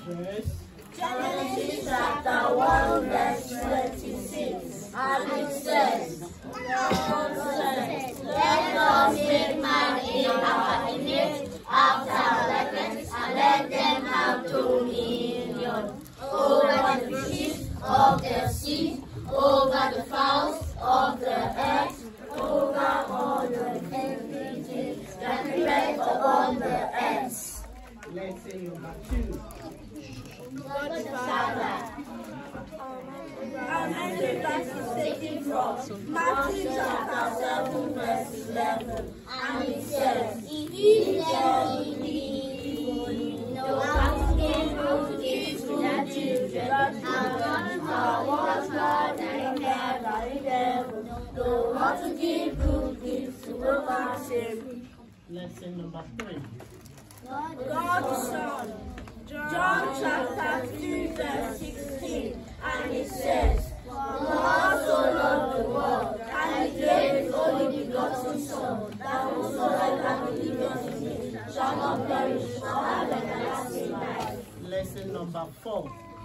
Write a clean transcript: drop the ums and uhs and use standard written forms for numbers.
Verse. Genesis chapter 1 verse 26. And it says, God said, let us make man in our image, after our likeness, and let them have dominion over the fishes of the sea, over the fowls of the earth, over all the everything that creepeth upon the earth. Lesson number 2. God the Father. And every verse is taken from Matthew chapter 7 verse 11. And it says, if there be no asking to give to the children, and God was God and heaven, no one to give good gifts to worship. Lesson number 3. God the Son. John chapter 3 verse 16, and it says, God so loved the world, and he gave his only begotten Son, that whosoever believeth in him shall not perish, but have everlasting life. Lesson number 4.